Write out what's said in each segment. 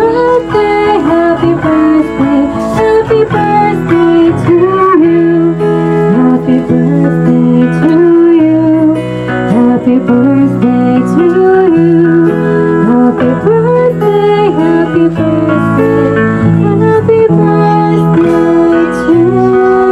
birthday, happy birthday, happy birthday to you. Happy birthday to you. Happy birthday to you. Happy birthday, happy birthday, happy birthday to you.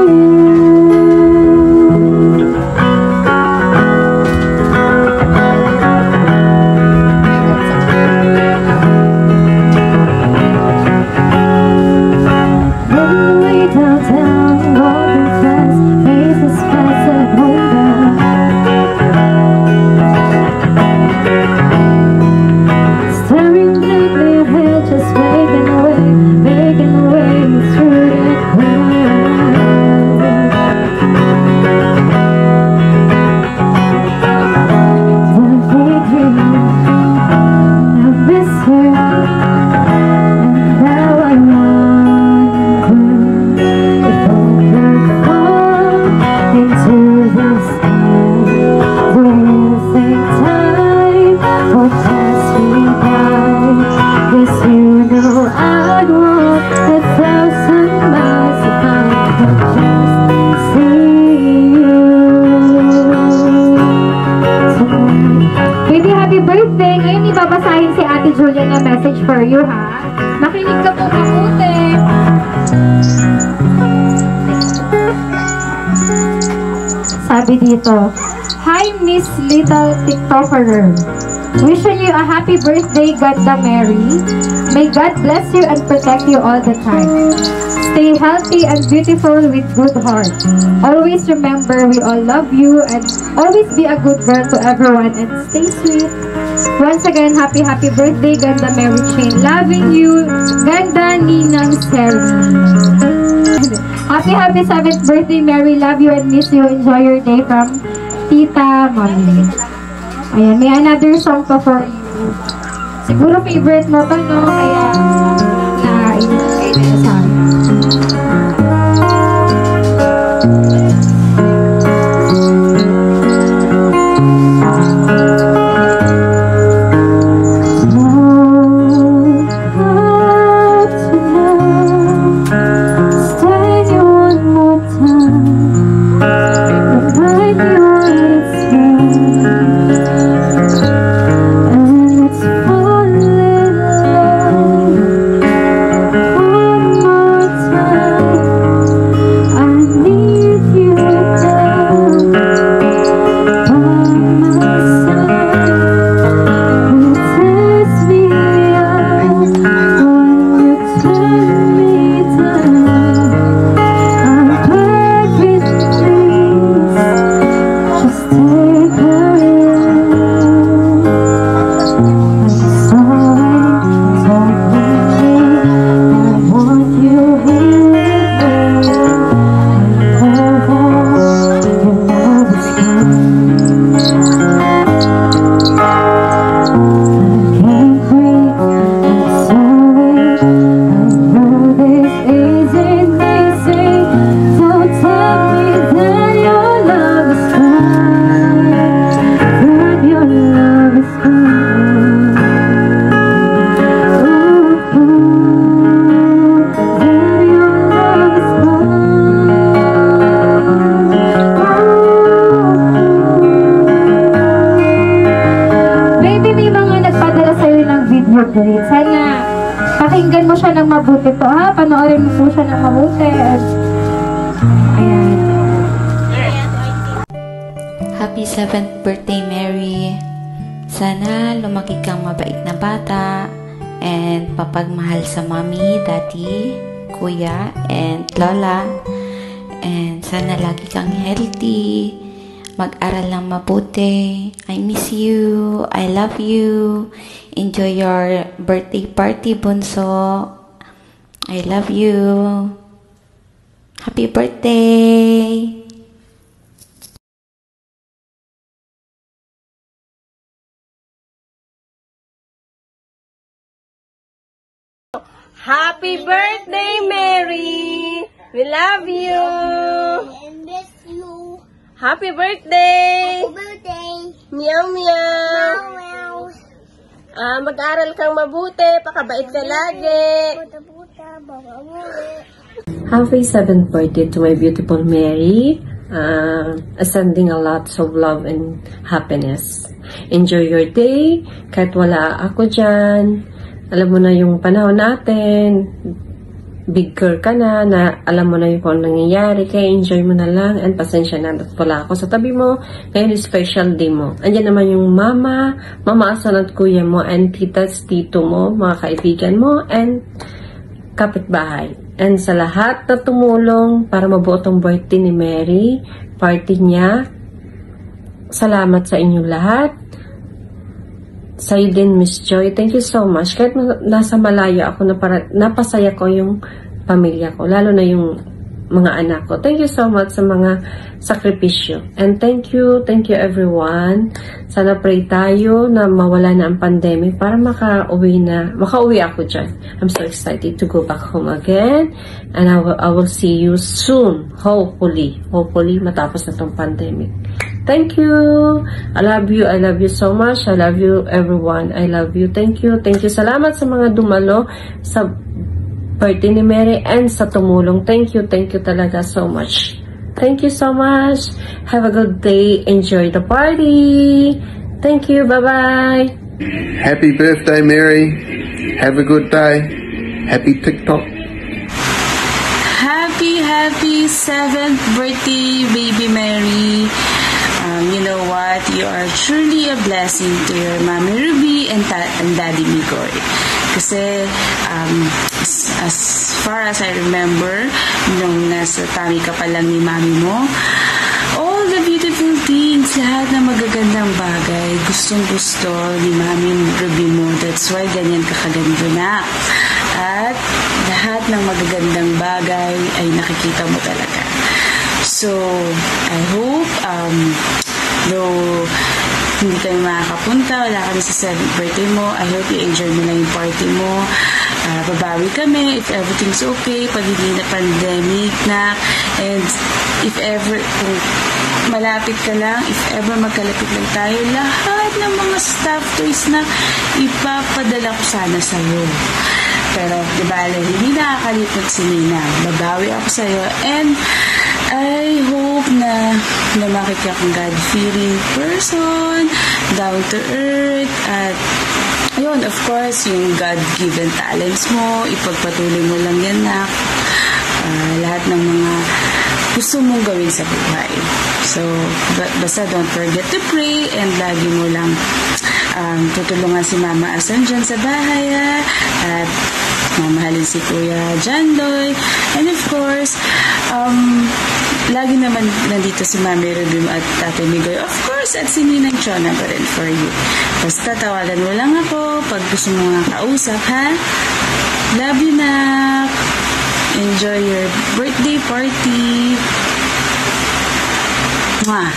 Babasahin si Ate Julia na message for you, ha? Makinig ka po mabuti. Sabi dito, Hi, Miss Little TikToker. Wishing you a happy birthday, Ganda Mary. May God bless you and protect you all the time. Stay healthy and beautiful with good heart. Always remember we all love you and always be a good girl to everyone and stay sweet. Once again, happy birthday, Ganda Mary Chain. Loving you, Ganda Ninang Seri. Happy 7th birthday, Mary. Love you and miss you. Enjoy your day from Tita Mommy. Ayan, may another song pa for you. Siguro favorite mo to, no? Kaya, na-init na sa akin. Sana pakinggan mo siya ng mabuti to, ha? Panoorin mo po siya ng mabuti. Ayan. Happy 7th birthday, Mary. Sana lumaki kang mabait na bata and papagmahal sa mommy, daddy, kuya, and lola. And sana lagi kang healthy. Mag-aral lang mabuti. I miss you. I love you. Enjoy your birthday party, Bunso. I love you. Happy birthday. Happy birthday, Mary. We love you. And miss you. Happy birthday. Happy birthday. Meow meow. Meow meow. Mag-aral kang mabuti, pakabait ka lagi. Buta-buta, bawa-muli. Happy 7th birthday to my beautiful Mary. Sending a lots of love and happiness. Enjoy your day. Kahit wala ako dyan. Alam mo na yung panahon natin. Big girl ka na alam mo na yung kung nangyayari. Kaya enjoy mo na lang. And pasensya na at wala ako sa tabi mo. Ngayon is special day mo. Andyan naman yung mama asan at kuya mo, and titas, tito mo, mga kaibigan mo, and kapitbahay. And sa lahat na tumulong para mabuo tong birthday ni Mary, party niya, salamat sa inyong lahat. Sa'yo din, Miss Joy, thank you so much. Kahit nasa malayo ako, napasaya ko yung pamilya ko, lalo na yung mga anak ko. Thank you so much sa mga sakripisyo. And thank you everyone. Sana pray tayo na mawala na ang pandemic para makauwi ako dyan. I'm so excited to go back home again. And I will see you soon. Hopefully matapos na tong pandemic. Thank you. I love you so much. I love you everyone. I love you. Thank you. Salamat sa mga dumalo sa birthday ni Mary and sa tumulong. Thank you talaga so much. Thank you so much. Have a good day. Enjoy the party. Thank you. Bye-bye. Happy birthday, Mary. Have a good day. Happy TikTok. Happy 7th birthday, baby Mary. You know what? You are truly a blessing to your Mommy Ruby and Daddy Migoy. Kasi as far as I remember, nung nasa tummy ka pa lang ni Mami mo, all the beautiful things, lahat ng magagandang bagay, gustong-gusto ni Mami Ruby mo. That's why ganyan ka kaganda na. At lahat ng magagandang bagay ay nakikita mo talaga. So, I hope, though hindi kayo makakapunta, wala kami sa 7th birthday mo, I hope you enjoy mo lang yung party mo. Babawi kami if everything's okay, pag hindi na pandemic na, and if ever, kung malapit ka lang, if ever magkalapit lang tayo, lahat ng mga stuff toys na ipapadala ko sana sa'yo. Pero, diba, hindi nakakalimot si Nina. Babawi ako sa'yo, and I hope na lumaki ka kang God-fearing person, down to earth, at ayun, of course, yung God-given talents mo, ipagpatuloy mo lang yan na lahat ng mga gusto mong gawin sa buhay. So, basta don't forget to pray, and lagi mo lang tutulungan si Mama Asan dyan sa bahay, at mamahalin si Kuya Jandoy, and of course, lagi naman nandito si Mami Ruby at Tate Migoy, of course, at si Ninang Chona pa rin for you. Basta tawagan mo lang ako pag gusto mo nga kausap, ha? Love you, Nak! Enjoy your birthday party! Mwah!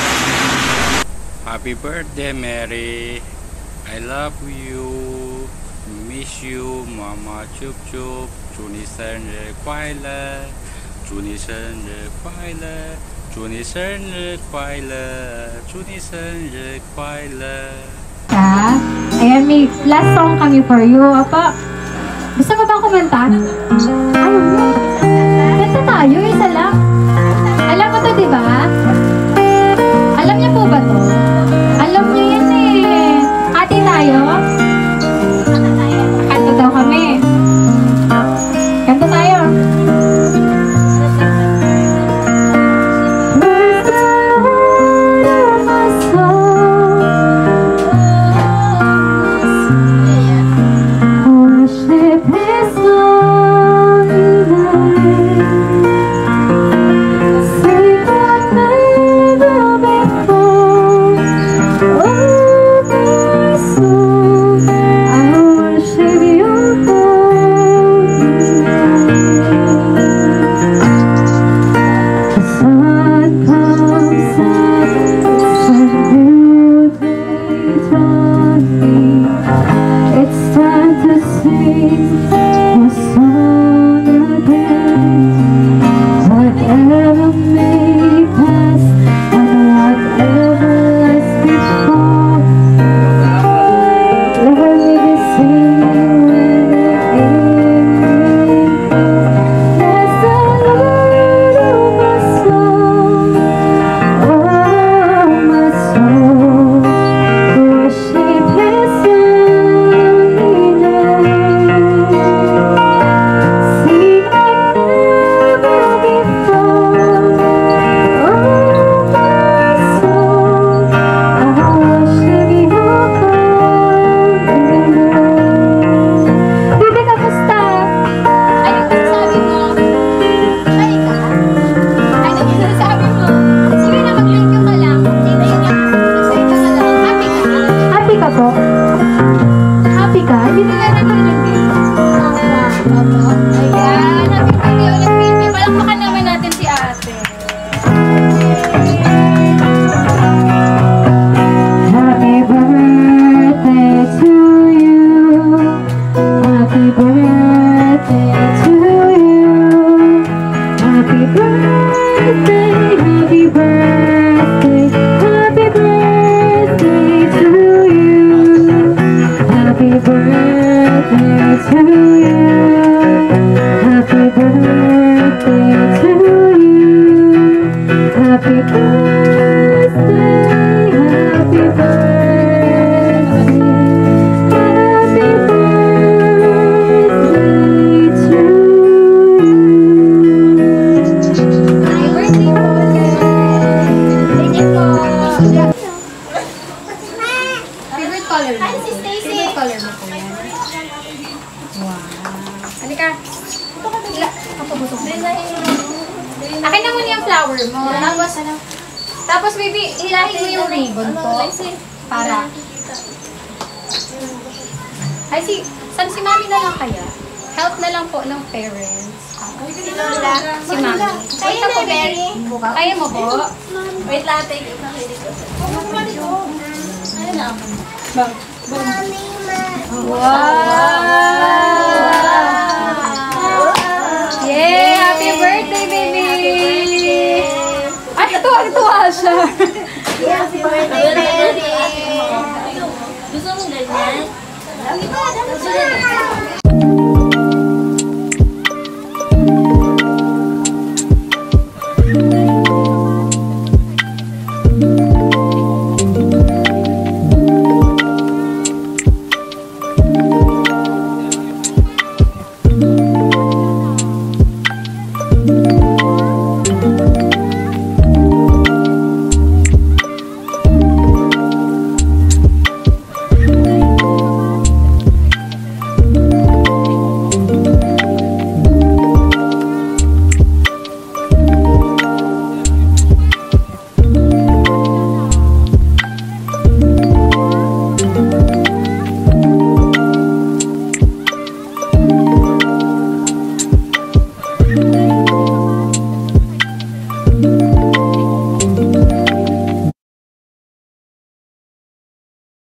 Happy birthday, Mary! I love you! Miss you, Mama Chup Chup! 祝你生日快乐！ 祝你生日快乐，祝你生日快乐，祝你生日快乐。 Ayan, may last song kami for you. Apa, gusto mo ba kumanta? Ayaw mo. Kanta tayo, isa lang. Alam mo to, di ba? Alam niyo po ba to? Alam niyo yan eh. Ate tayo? Kanta daw kami. Kanta tayo. Ayan, happy birthday ulit, baby. Palakpakan naman natin si ate. Happy birthday to you. Happy birthday to you. Happy birthday, happy birthday, happy birthday to you. Happy birthday to you. Happy birthday to you. Happy birthday, happy birthday, happy birthday to you. Happy birthday po. Thank you po. Favorite color mo? Favorite color mo po yan? Wow. Halika. Akin na muna yung flower mo. Tapos baby, hilahin mo yung ribbon po. Para. Ay, saan si mami na lang kaya? Help na lang po ng parents. Si Lola. Si mami. Kaya na po, Mary. Kaya mo po? Wait lang, take it. Ano na ako? Wow! Yay! Happy birthday, baby! Ay, tuwa siya. Happy birthday, Mary. Gusto mo ganyan? Happy